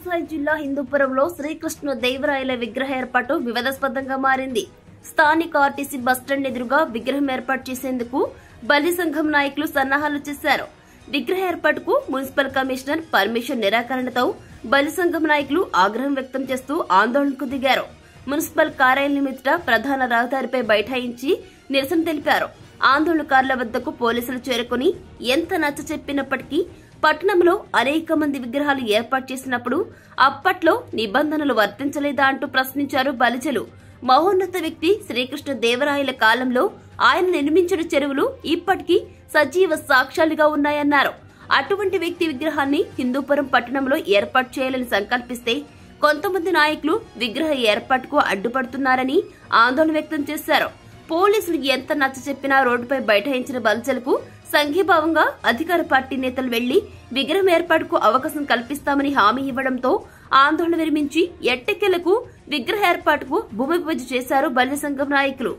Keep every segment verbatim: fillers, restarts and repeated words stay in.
సత్యసాయి జిల్లా హిందూపురంలో శ్రీకృష్ణ దేవరాయల విగ్రహ ఏర్పాటు వివాదాస్పదంగా మారింది. స్థానిక ఆర్టీసీ బస్టాండ్ ఎదురుగా విగ్రహం ఏర్పాటు చేసేందుకు బలి సంఘం నాయకులు సన్నాహాలు చేశారు. విగ్రహ ఏర్పాటుకు మున్సిపల్ కమిషనర్ పర్మిషన్ నిరాకరణతో బలి సంఘం నాయకులు ఆగ్రహం వ్యక్తం చేస్తూ ఆందోళనకు దిగారు. మున్సిపల్ కార్యాలయం ఎదుట ప్రధాన రహదారిపై బైఠాయించి నిరసన తెలిపారు. ఆందోళనకారుల వద్దకు పోలీసులు చేరుకుని ఎంత నచ్చ చెప్పినప్పటికీ పట్టణంలో అనేక మంది విగ్రహాలు ఏర్పాటు చేసినప్పుడు అప్పట్లో నిబంధనలు వర్తించలేదా అంటూ ప్రశ్నించారు బలిజలు. మహోన్నత వ్యక్తి శ్రీకృష్ణ దేవరాయల కాలంలో ఆయన నిర్మించిన చెరువులు ఇప్పటికీ సజీవ సాక్ష్యాలుగా ఉన్నాయన్నారు. అటువంటి వ్యక్తి విగ్రహాన్ని హిందూపురం పట్టణంలో ఏర్పాటు చేయాలని సంకల్పిస్తే కొంతమంది నాయకులు విగ్రహ ఏర్పాటుకు అడ్డుపడుతున్నారని ఆందోళన వ్యక్తం చేశారు. పోలీసులు ఎంత నచ్చ చెప్పినా రోడ్డుపై బైఠాయించిన బలిజలకు సంఘీభావంగా అధికార పార్టీ నేతలు వెళ్లి విగ్రహం ఏర్పాటుకు అవకాశం కల్పిస్తామని హామీ ఇవ్వడంతో ఆందోళన విరమించి ఎట్టకేలకు విగ్రహ ఏర్పాటుకు భూమి పూజ చేశారు బలి సంఘం నాయకులు.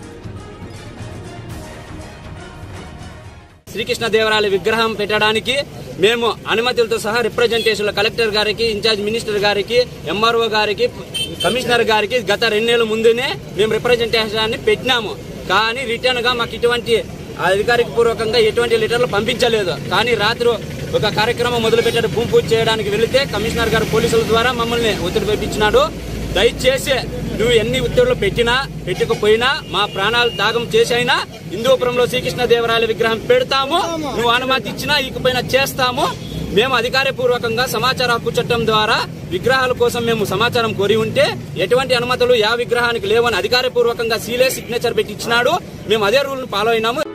శ్రీకృష్ణ దేవరాయల విగ్రహం పెట్టడానికి మేము అనుమతులతో సహా రిప్రజెంటేషన్లు కలెక్టర్ గారికి, ఇన్ఛార్జ్ మినిస్టర్ గారికి, ఎంఆర్ఓ గారికి, కమిషనర్ గారికి గత రెండేళ్ల ముందునే మేము రిప్రజెంటేషన్ పెట్టినాము. కానీ రిటర్న్ గా మాకు ఇటువంటి అధికారిక పూర్వకంగా ఎటువంటి లెటర్లు పంపించలేదు. కానీ రాత్రి ఒక కార్యక్రమం మొదలు పెట్టాడు. భూమి పూజ చేయడానికి వెళితే కమిషనర్ గారు పోలీసుల ద్వారా మమ్మల్ని ఒత్తిడి పంపించినాడు. దయచేసి నువ్వు ఎన్ని ఒత్తిడులు పెట్టినా పెట్టకపోయినా మా ప్రాణాలు త్యాగం చేసైనా హిందూపురంలో శ్రీకృష్ణ దేవరాయల విగ్రహం పెడతాము. నువ్వు అనుమతి ఇచ్చినా ఇకపైన చేస్తాము. మేము అధికారపూర్వకంగా సమాచార హక్కు చట్టం ద్వారా విగ్రహాల కోసం మేము సమాచారం కోరి ఉంటే ఎటువంటి అనుమతులు యా విగ్రహానికి లేవని అధికారపూర్వకంగా సీలే సిగ్నేచర్ పెట్టి ఇచ్చినాడు. మేము అదే రూల్ ను ఫాలో అయినాము.